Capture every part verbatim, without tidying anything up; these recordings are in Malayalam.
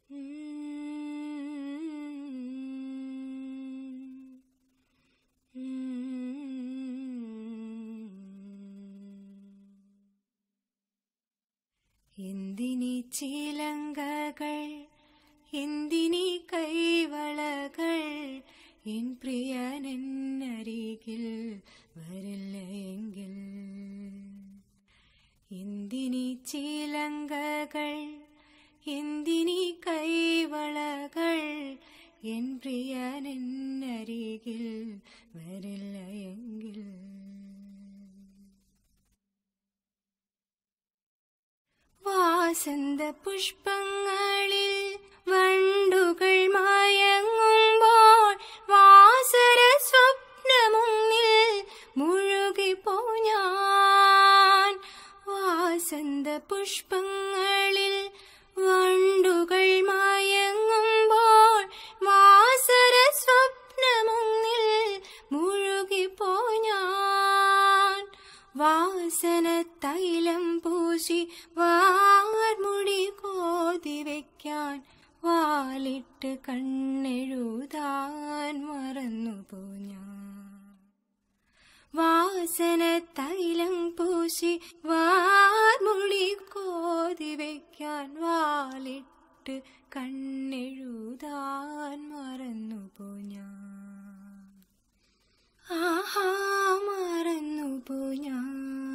എന്തിനീ ചിലങ്കകൾ, എന്തിനീ കൈവളകൾ, എൻ പ്രിയനെന്നരികിൽ വരില്ല എങ്കിൽ. എന്തിനീ ചിലങ്കകൾ, എന്തിനീ കൈവളകൾ, എൻ പ്രിയനെന്നരികിൽ വരില്ല എങ്കിൽ. വാസന്ത പുഷ്പങ്ങളിൽ വണ്ടുകൾ മയങ്ങുമ്പോൾ വാസര സ്വപ്നമുന്നിൽ മുഴുകിപ്പോ ഞാൻ. വാസന്ത പുഷ്പങ്ങളിൽ വണ്ടുകൾ മയങ്ങുമ്പോൾ വാസര സ്വപ്നമുന്നിൽ മുഴുകിപ്പോ ഞാൻ. വാസന തൈലം പൂശി വാർമുടി കോതി വയ്ക്കാൻ വാലിട്ട് കണ്ണെഴുതാൻ മറന്നുപോ ഞാൻ. വാസന തൈലം പൂശി വാർമുടി കോതി വയ്ക്കാൻ വാലിട്ട് കണ്ണെഴുതാൻ മറന്നുപോ ഞാൻ. ആഹാ മറന്നുപോ ഞാൻ.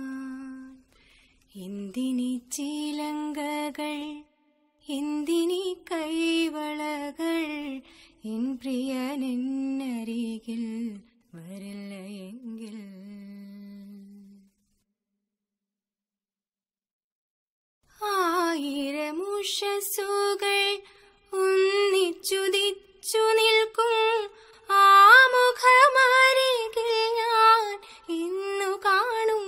എന്തിനീ ചിലങ്കകൾ, എന്തിനീ കൈവളകൾ, എൻ പ്രിയനെന്നരികിൽ വരില്ല എങ്കിൽ. ആയിരമുഷസ്സുകൾ ഒന്നിച്ചുദിച്ചു നിൽക്കും ആ മുഖമരികിൽ ഞാൻ ഇന്നു കാണും.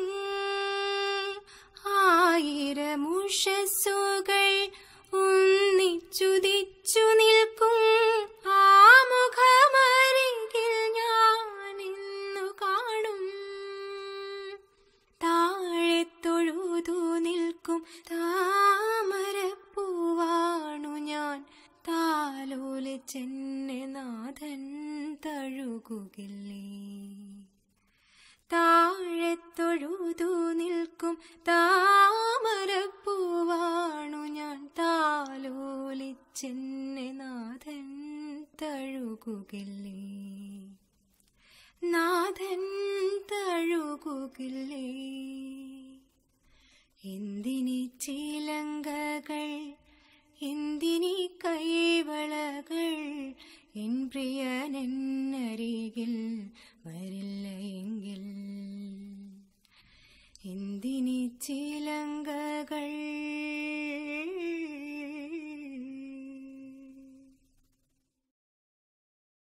ആയിരമുഷസ്സുകൾ ഒന്നിച്ചുദിച്ചു നിൽക്കും ആ മുഖമരികിൽ ഞാൻ ഇന്നു കാണും. താഴെ തൊഴുതു നിൽക്കും താമരപ്പൂവാണു ഞാൻ. താലോലിച്ചെന്നെ നാഥൻ തഴുകുകില്ലേ. താഴെ തൊഴുതു നിൽക്കും താമരപ്പൂവാണു ഞാൻ. താലോലിച്ചെന്നെ നാഥൻ തഴുകുകില്ലേ. നാഥൻ തഴുകുകില്ലേ. എന്തിനീ ചിലങ്കകൾ, എന്തിനീ കൈവളകൾ, എൻ പ്രിയനെന്നരികിൽ വരില്ല എങ്കിൽ. എന്തിനീ ചില